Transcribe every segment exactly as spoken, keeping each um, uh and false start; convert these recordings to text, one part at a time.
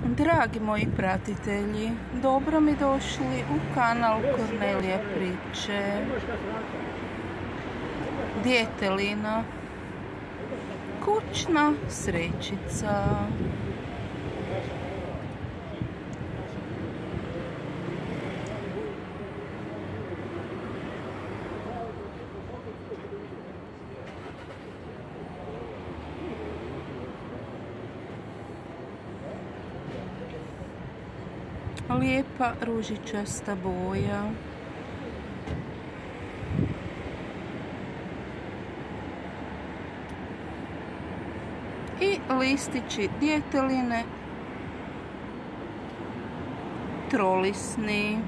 Dragi moji pratitelji, dobro mi došli u kanal Kornelija priče. Djetelina, kućna srećica. Lijepa ružičasta boja. I listići djeteline trolisni.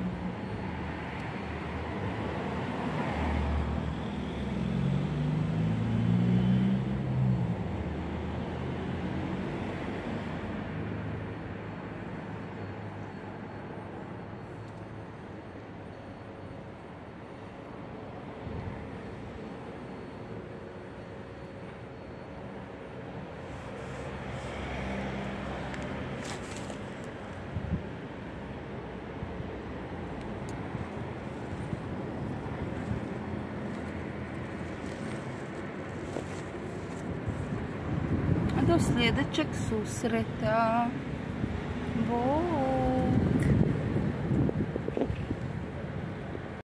Do sljedećeg susreta. Bog.